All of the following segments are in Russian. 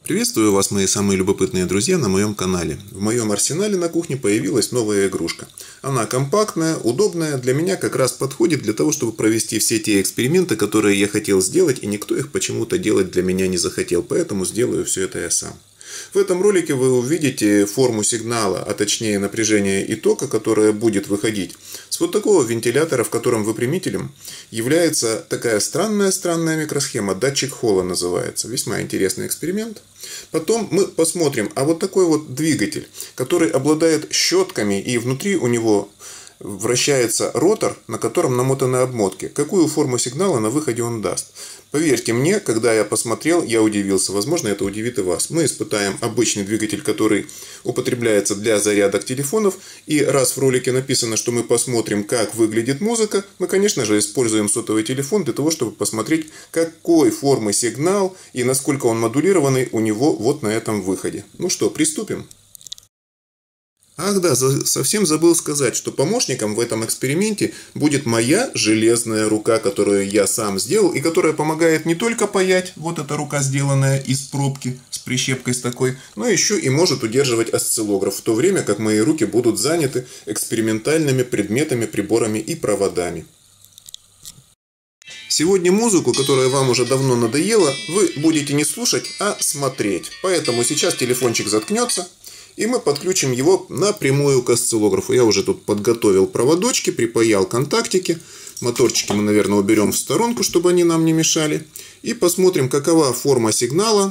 Приветствую вас, мои самые любопытные друзья, на моем канале. В моем арсенале на кухне появилась новая игрушка. Она компактная, удобная, для меня как раз подходит для того, чтобы провести все те эксперименты, которые я хотел сделать, и никто их почему-то делать для меня не захотел, поэтому сделаю все это я сам. В этом ролике вы увидите форму сигнала, а точнее напряжения и тока, которая будет выходить с вот такого вентилятора, в котором выпрямителем является такая странная микросхема, датчик Холла называется. Весьма интересный эксперимент. Потом мы посмотрим, а вот такой вот двигатель, который обладает щетками, и внутри у него вращается ротор, на котором намотаны обмотки. Какую форму сигнала на выходе он даст? Поверьте мне, когда я посмотрел, я удивился. Возможно, это удивит и вас. Мы испытаем обычный двигатель, который употребляется для зарядок телефонов. И раз в ролике написано, что мы посмотрим, как выглядит музыка, мы, конечно же, используем сотовый телефон для того, чтобы посмотреть, какой формы сигнал и насколько он модулированный у него вот на этом выходе. Ну что, приступим? Ах да, совсем забыл сказать, что помощником в этом эксперименте будет моя железная рука, которую я сам сделал и которая помогает не только паять, вот эта рука, сделанная из пробки с прищепкой с такой, но еще и может удерживать осциллограф, в то время как мои руки будут заняты экспериментальными предметами, приборами и проводами. Сегодня музыку, которая вам уже давно надоела, вы будете не слушать, а смотреть. Поэтому сейчас телефончик заткнется. И мы подключим его напрямую к осциллографу. Я уже тут подготовил проводочки, припаял контактики. Моторчики мы, наверное, уберем в сторонку, чтобы они нам не мешали. И посмотрим, какова форма сигнала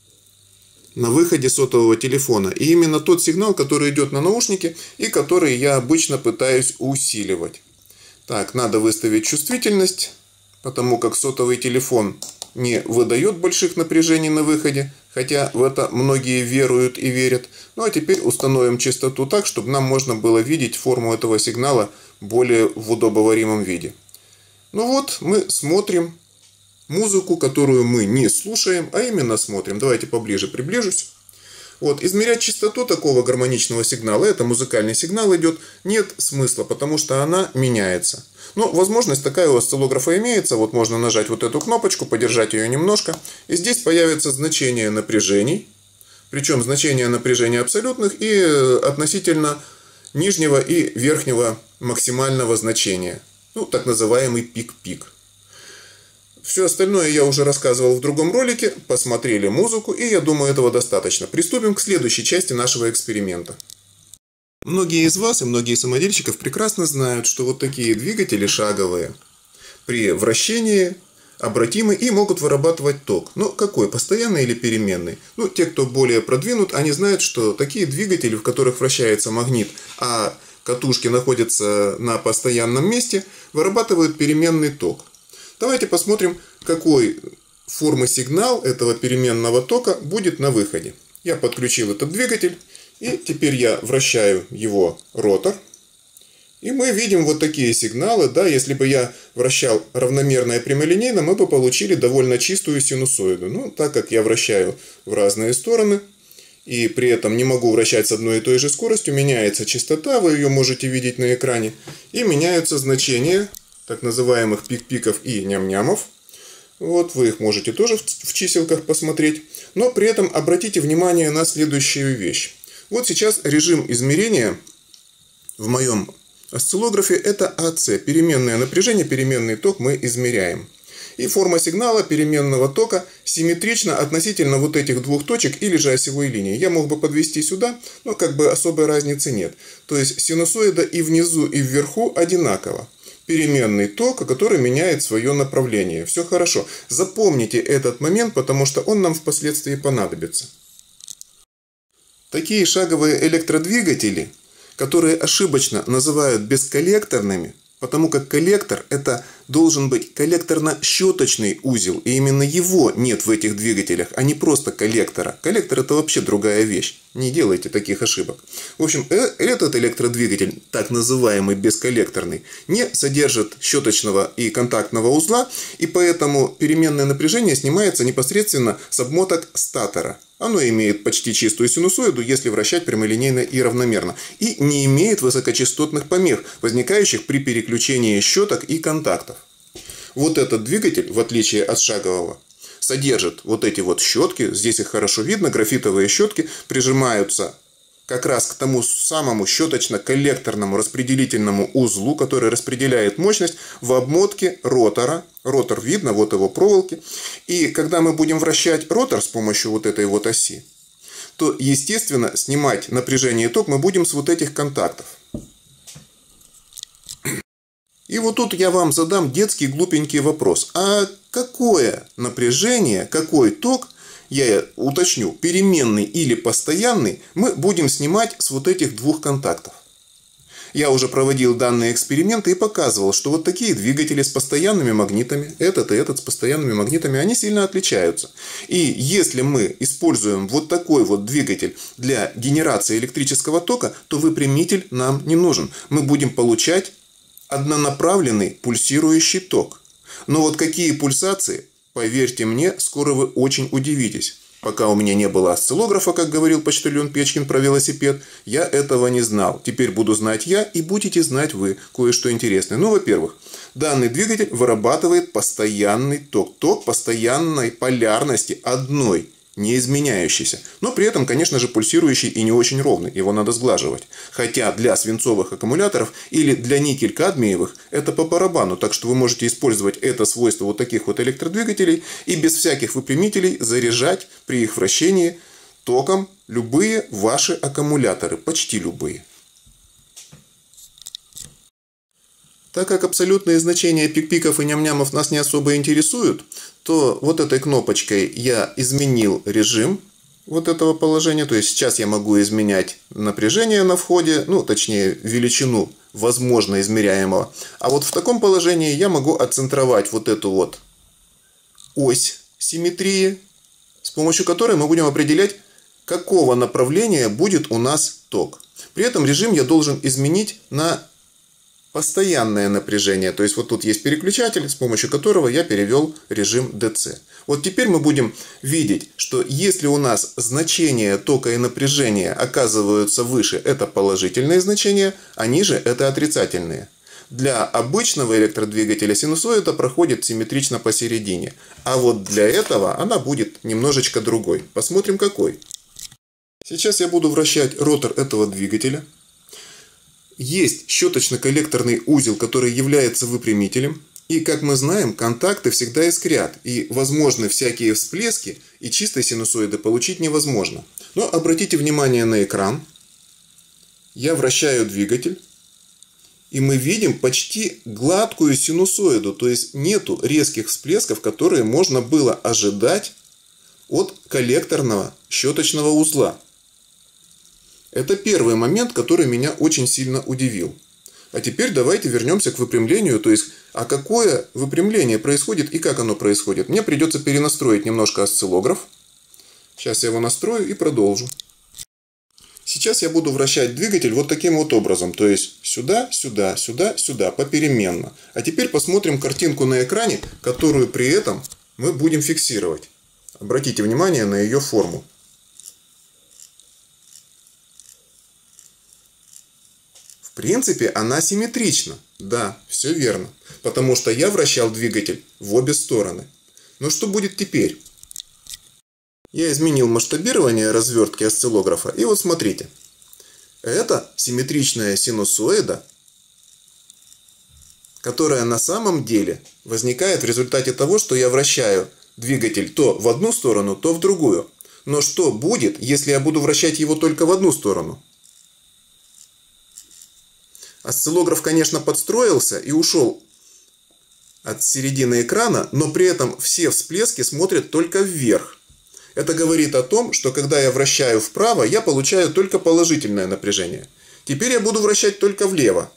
на выходе сотового телефона. И именно тот сигнал, который идет на наушники и который я обычно пытаюсь усиливать. Так, надо выставить чувствительность, потому как сотовый телефон не выдает больших напряжений на выходе, хотя в это многие веруют и верят. Ну а теперь установим частоту так, чтобы нам можно было видеть форму этого сигнала более в удобоваримом виде. Ну вот, мы смотрим музыку, которую мы не слушаем, а именно смотрим. Давайте поближе приближусь. Вот, измерять частоту такого гармоничного сигнала, это музыкальный сигнал идет, нет смысла, потому что она меняется. Но возможность такая у осциллографа имеется. Вот можно нажать вот эту кнопочку, подержать ее немножко. И здесь появится значение напряжений. Причем значение напряжения абсолютных и относительно нижнего и верхнего максимального значения. Ну, так называемый пик-пик. Все остальное я уже рассказывал в другом ролике. Посмотрели музыку, и я думаю, этого достаточно. Приступим к следующей части нашего эксперимента. Многие из вас и многие самодельщиков прекрасно знают, что вот такие двигатели шаговые при вращении обратимы и могут вырабатывать ток. Но какой? Постоянный или переменный? Ну, те, кто более продвинут, они знают, что такие двигатели, в которых вращается магнит, а катушки находятся на постоянном месте, вырабатывают переменный ток. Давайте посмотрим, какой формы сигнал этого переменного тока будет на выходе. Я подключил этот двигатель. И теперь я вращаю его ротор. И мы видим вот такие сигналы. Да, если бы я вращал равномерно и прямолинейно, мы бы получили довольно чистую синусоиду. Но так как я вращаю в разные стороны, и при этом не могу вращать с одной и той же скоростью, меняется частота, вы ее можете видеть на экране. И меняются значения так называемых пик-пиков и ням-нямов. Вот, вы их можете тоже в чиселках посмотреть. Но при этом обратите внимание на следующую вещь. Вот сейчас режим измерения в моем осциллографе это АС. Переменное напряжение, переменный ток мы измеряем. И форма сигнала переменного тока симметрична относительно вот этих двух точек или же осевой линии. Я мог бы подвести сюда, но как бы особой разницы нет. То есть синусоида и внизу, и вверху одинаково. Переменный ток, который меняет свое направление. Все хорошо. Запомните этот момент, потому что он нам впоследствии понадобится. Такие шаговые электродвигатели, которые ошибочно называют бесколлекторными, потому как коллектор это должен быть коллекторно-щеточный узел, и именно его нет в этих двигателях, а не просто коллектора. Коллектор это вообще другая вещь. Не делайте таких ошибок. В общем, этот электродвигатель, так называемый бесколлекторный, не содержит щеточного и контактного узла, и поэтому переменное напряжение снимается непосредственно с обмоток статора. Оно имеет почти чистую синусоиду, если вращать прямолинейно и равномерно. И не имеет высокочастотных помех, возникающих при переключении щеток и контактов. Вот этот двигатель, в отличие от шагового, содержит вот эти вот щетки. Здесь их хорошо видно. Графитовые щетки прижимаются как раз к тому самому щеточно-коллекторному распределительному узлу, который распределяет мощность в обмотке ротора. Ротор видно, вот его проволоки. И когда мы будем вращать ротор с помощью вот этой вот оси, то, естественно, снимать напряжение и ток мы будем с вот этих контактов. И вот тут я вам задам детский глупенький вопрос. А какое напряжение, какой ток, я уточню, переменный или постоянный, мы будем снимать с вот этих двух контактов? Я уже проводил данные эксперименты и показывал, что вот такие двигатели с постоянными магнитами, этот и этот с постоянными магнитами, они сильно отличаются. И если мы используем вот такой вот двигатель для генерации электрического тока, то выпрямитель нам не нужен. Мы будем получать однонаправленный пульсирующий ток. Но вот какие пульсации, поверьте мне, скоро вы очень удивитесь. Пока у меня не было осциллографа, как говорил почтальон Печкин про велосипед, я этого не знал. Теперь буду знать я, и будете знать вы кое-что интересное. Ну, во-первых, данный двигатель вырабатывает постоянный ток. Ток постоянной полярности одной, не изменяющийся. Но при этом, конечно же, пульсирующий и не очень ровный. Его надо сглаживать. Хотя для свинцовых аккумуляторов или для никель-кадмиевых это по барабану. Так что вы можете использовать это свойство вот таких вот электродвигателей и без всяких выпрямителей заряжать при их вращении током любые ваши аккумуляторы. Почти любые. Так как абсолютные значения пик-пиков и ням-нямов нас не особо интересуют, то вот этой кнопочкой я изменил режим вот этого положения. То есть сейчас я могу изменять напряжение на входе, ну точнее величину возможно измеряемого. А вот в таком положении я могу отцентровать вот эту вот ось симметрии, с помощью которой мы будем определять, какого направления будет у нас ток. При этом режим я должен изменить на постоянное напряжение. То есть вот тут есть переключатель, с помощью которого я перевел режим DC. Вот теперь мы будем видеть, что если у нас значения тока и напряжения оказываются выше, это положительные значения, а ниже это отрицательные. Для обычного электродвигателя синусоида проходит симметрично посередине. А вот для этого она будет немножечко другой. Посмотрим какой. Сейчас я буду вращать ротор этого двигателя. Есть щеточно-коллекторный узел, который является выпрямителем. И, как мы знаем, контакты всегда искрят. И возможны всякие всплески, и чистой синусоиды получить невозможно. Но обратите внимание на экран. Я вращаю двигатель. И мы видим почти гладкую синусоиду. То есть нету резких всплесков, которые можно было ожидать от коллекторного щеточного узла. Это первый момент, который меня очень сильно удивил. А теперь давайте вернемся к выпрямлению. То есть, а какое выпрямление происходит и как оно происходит. Мне придется перенастроить немножко осциллограф. Сейчас я его настрою и продолжу. Сейчас я буду вращать двигатель вот таким вот образом. То есть, сюда, сюда, сюда, сюда, попеременно. А теперь посмотрим картинку на экране, которую при этом мы будем фиксировать. Обратите внимание на ее форму. В принципе, она симметрична. Да, все верно. Потому что я вращал двигатель в обе стороны. Но что будет теперь? Я изменил масштабирование развертки осциллографа. И вот смотрите. Это симметричная синусоида, которая на самом деле возникает в результате того, что я вращаю двигатель то в одну сторону, то в другую. Но что будет, если я буду вращать его только в одну сторону? Осциллограф, конечно, подстроился и ушел от середины экрана, но при этом все всплески смотрят только вверх. Это говорит о том, что когда я вращаю вправо, я получаю только положительное напряжение. Теперь я буду вращать только влево.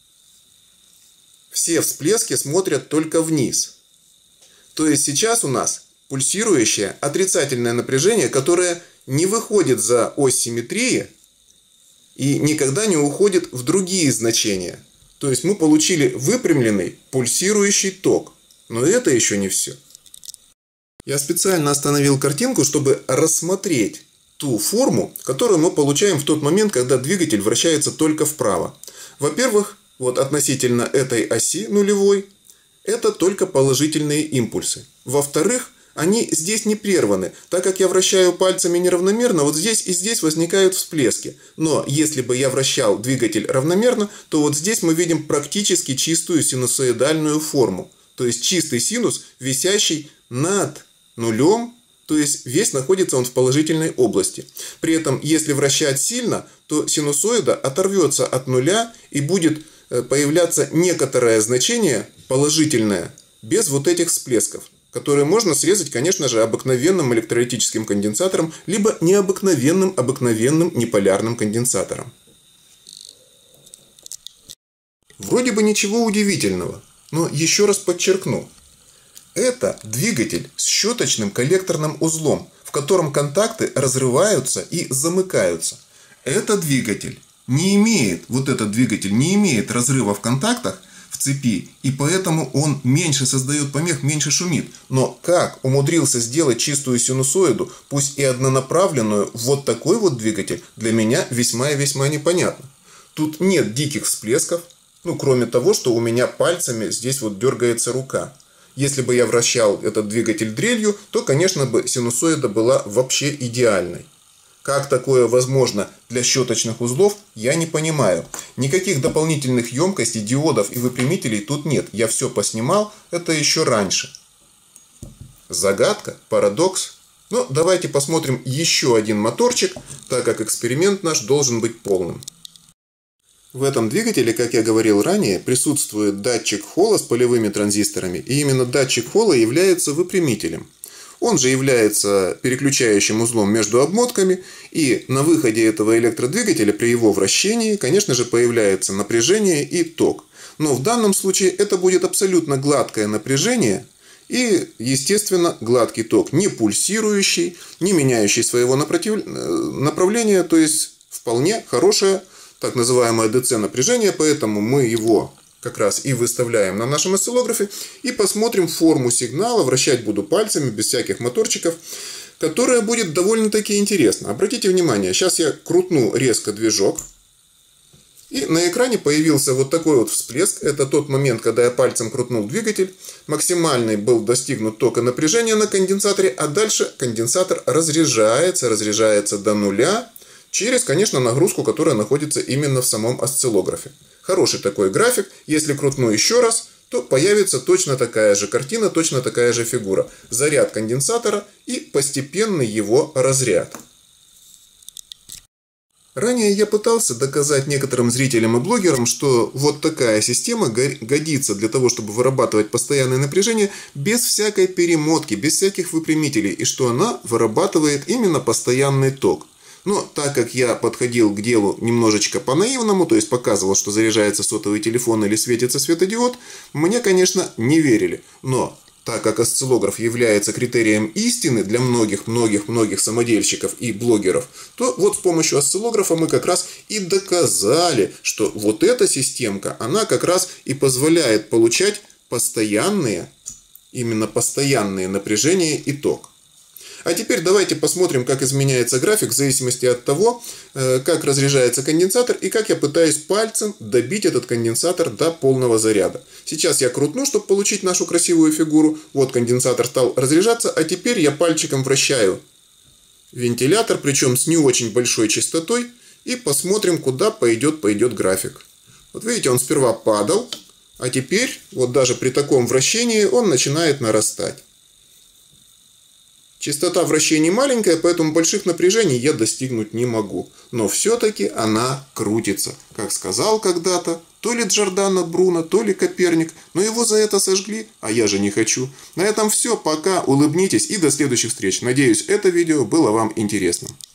Все всплески смотрят только вниз. То есть сейчас у нас пульсирующее отрицательное напряжение, которое не выходит за ось симметрии и никогда не уходит в другие значения. То есть мы получили выпрямленный пульсирующий ток. Но это еще не все. Я специально остановил картинку, чтобы рассмотреть ту форму, которую мы получаем в тот момент, когда двигатель вращается только вправо. Во-первых, вот относительно этой оси нулевой, это только положительные импульсы. Во-вторых, они здесь не прерваны. Так как я вращаю пальцами неравномерно, вот здесь и здесь возникают всплески. Но если бы я вращал двигатель равномерно, то вот здесь мы видим практически чистую синусоидальную форму. То есть чистый синус, висящий над нулем, то есть весь находится он в положительной области. При этом, если вращать сильно, то синусоида оторвется от нуля и будет появляться некоторое значение положительное, без вот этих всплесков, которые можно срезать, конечно же, обыкновенным электролитическим конденсатором, либо необыкновенным неполярным конденсатором. Вроде бы ничего удивительного, но еще раз подчеркну. Это двигатель с щеточным коллекторным узлом, в котором контакты разрываются и замыкаются. Этот двигатель не имеет разрыва в контактах в цепи, и поэтому он меньше создает помех, меньше шумит. Но как умудрился сделать чистую синусоиду, пусть и однонаправленную, вот такой вот двигатель, для меня весьма и весьма непонятно. Тут нет диких всплесков, кроме того, что у меня пальцами здесь вот дергается рука. Если бы я вращал этот двигатель дрелью, то, конечно бы, синусоида была вообще идеальной. Как такое возможно для щеточных узлов, я не понимаю. Никаких дополнительных емкостей, диодов и выпрямителей тут нет. Я все поснимал, это еще раньше. Загадка, парадокс. Но давайте посмотрим еще один моторчик, так как эксперимент наш должен быть полным. В этом двигателе, как я говорил ранее, присутствует датчик холла с полевыми транзисторами, и именно датчик холла является выпрямителем. Он же является переключающим узлом между обмотками, и на выходе этого электродвигателя при его вращении, конечно же, появляется напряжение и ток. Но в данном случае это будет абсолютно гладкое напряжение и, естественно, гладкий ток, не пульсирующий, не меняющий своего направления, то есть вполне хорошее так называемое DC напряжение, поэтому мы его как раз и выставляем на нашем осциллографе и посмотрим форму сигнала. Вращать буду пальцами, без всяких моторчиков, которая будет довольно-таки интересна. Обратите внимание, сейчас я крутну резко движок, и на экране появился вот такой вот всплеск. Это тот момент, когда я пальцем крутнул двигатель. Максимальный был достигнут ток и напряжение на конденсаторе, а дальше конденсатор разряжается до нуля. Через, конечно, нагрузку, которая находится именно в самом осциллографе. Хороший такой график. Если крутну еще раз, то появится точно такая же картина, точно такая же фигура. Заряд конденсатора и постепенный его разряд. Ранее я пытался доказать некоторым зрителям и блогерам, что вот такая система годится для того, чтобы вырабатывать постоянное напряжение без всякой перемотки, без всяких выпрямителей, и что она вырабатывает именно постоянный ток. Но так как я подходил к делу немножечко по-наивному, то есть показывал, что заряжается сотовый телефон или светится светодиод, мне, конечно, не верили. Но так как осциллограф является критерием истины для многих самодельщиков и блогеров, то вот с помощью осциллографа мы как раз и доказали, что вот эта системка, она как раз и позволяет получать именно постоянные напряжения и ток. А теперь давайте посмотрим, как изменяется график в зависимости от того, как разряжается конденсатор и как я пытаюсь пальцем добить этот конденсатор до полного заряда. Сейчас я крутну, чтобы получить нашу красивую фигуру. Вот конденсатор стал разряжаться, а теперь я пальчиком вращаю вентилятор, причем с не очень большой частотой, и посмотрим, куда пойдет график. Вот видите, он сперва падал, а теперь, вот даже при таком вращении, он начинает нарастать. Частота вращений маленькая, поэтому больших напряжений я достигнуть не могу. Но все-таки она крутится. Как сказал когда-то, то ли Джордано Бруно, то ли Коперник. Но его за это сожгли, а я же не хочу. На этом все. Пока. Улыбнитесь и до следующих встреч. Надеюсь, это видео было вам интересным.